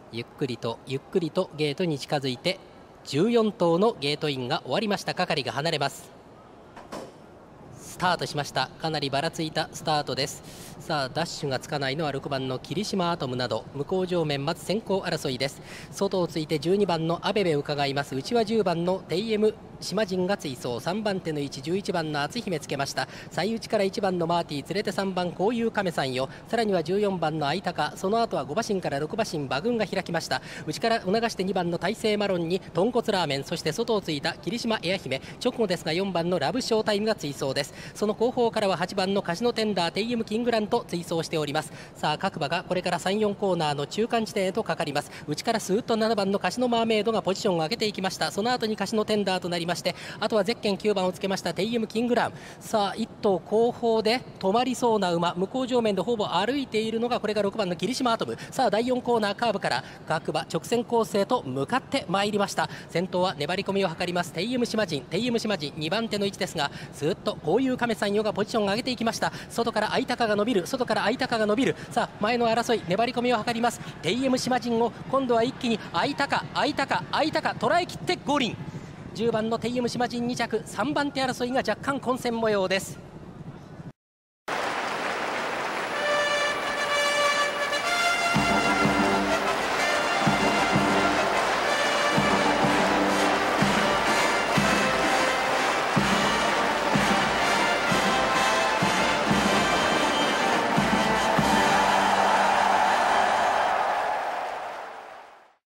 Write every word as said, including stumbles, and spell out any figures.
ゆっくりとゆっくりとゲートに近づいてじゅうよん頭のゲートインが終わりました。係が離れます。スタートしました。かなりばらついたスタートです。さあダッシュがつかないのはろくばんの霧島アトムなど向こう上面待つ先行争いです。外をついてじゅうにばんのアベベ伺います。内はじゅうばんのテイエム島人が追走、さんばん手の位置じゅういちばんの篤姫つけました。最内からいちばんのマーティー連れてさんばんこういう亀さんよ、さらにはじゅうよんばんの愛鷹、その後はご馬身からろく馬身馬群が開きました。内から促してにばんの大勢マロンに豚骨ラーメン、そして外をついた霧島エア姫、直後ですがよんばんのラブショータイムが追走です。その後方からははちばんのカジノテンダーテイエムキングランと追走しております。さあ各馬がこれからさん、よんコーナーの中間地点へとかかります。内からスーッとななばんのカシノマーメイドがポジションを上げていきました。その後にカシノテンダーとなりまして、あとはゼッケンきゅうばんをつけましたテイエムキングラン。さあいっ頭後方で止まりそうな馬、向こう上面でほぼ歩いているのがこれがろくばんの霧島アトム。さあだいよんコーナーカーブから各馬直線コースへと向かってまいりました。先頭は粘り込みを図りますテイエム島人。テイエム島人にばん手の位置ですが、スーッとこういう亀さんよがポジションを上げていきました。外から愛鷹が伸びる、外から愛鷹が伸びる。さあ前の争い粘り込みを図りますテイエム島人を今度は一気に愛鷹愛鷹愛鷹捉えきって五輪。じゅうばんのテイエム島人に着、さんばん手争いが若干混戦模様です。